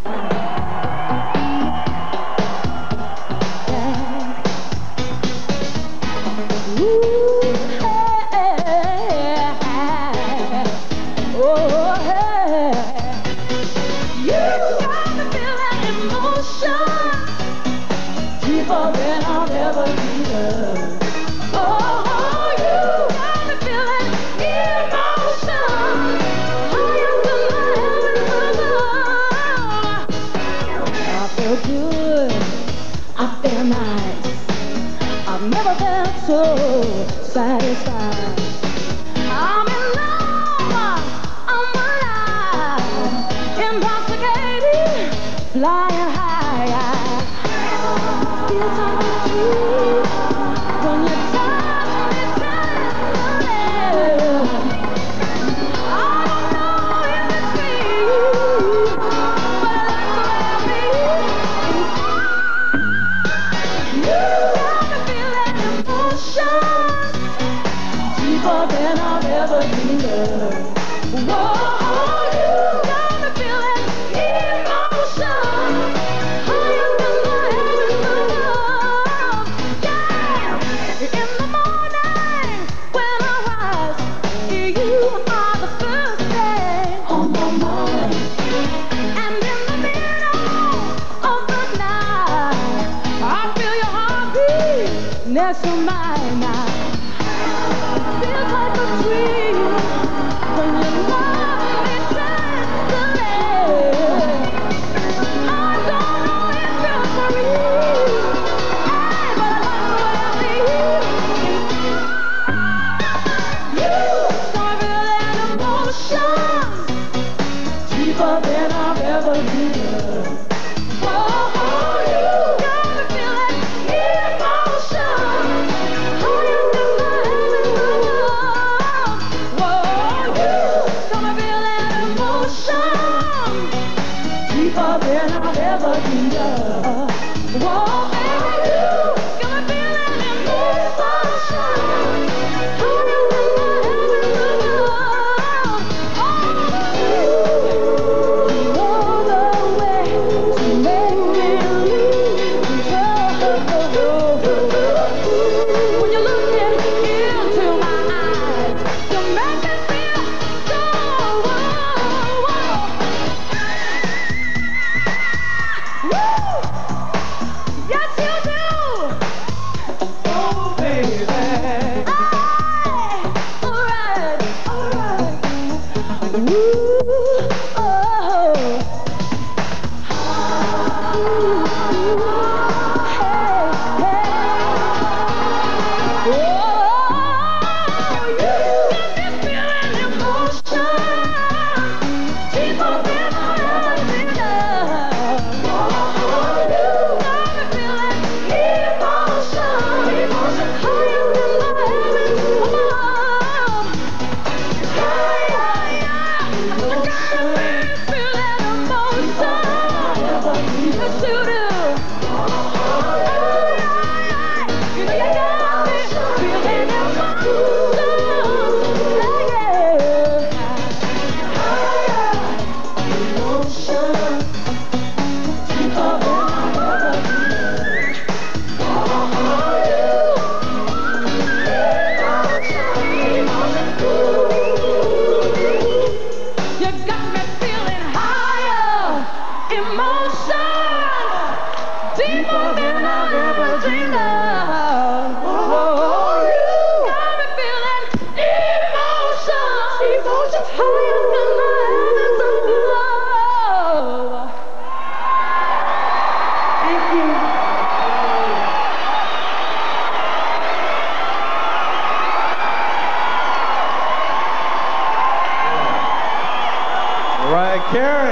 Deeper than I'll ever be loved. Oh, you got me feeling emotion higher than I ever above. I feel good, I feel nice. I've never felt so satisfied. I'm in love, I'm alive, intoxicated, flying high. Feels like a dream when you touch me tenderly. I don't know if it's me, but I like the way I feel. You got me feeling emotions deeper than I've ever been loved. Whoa, you got me feeling emotions higher than I ever above. Yeah, in the morning when I rise, you are the first thing on my mind. And in the middle of the night, I feel your heartbeat next to mine now. Feels like a dream when you love me tenderly. I don't know if you're for real, hey, but I like the way I feel. You got me feeling emotions deeper than I've ever been. Oh, you got me feeling emotions higher than I ever above. Whoa, you got me feeling emotions deeper than I've ever been. Whoa, baby, you got me feeling emotions higher than I ever above. Oh, you know the way to make me lose control. When you look into my eyes, you make me feel so. Woo! Yes, you do. Oh, baby. Hey, alright, alright. Ooh, oh. Deeper than I've ever dreamed of. Oh, you got me feeling emotions, emotions higher than I ever love. Thank you. Mariah Carey.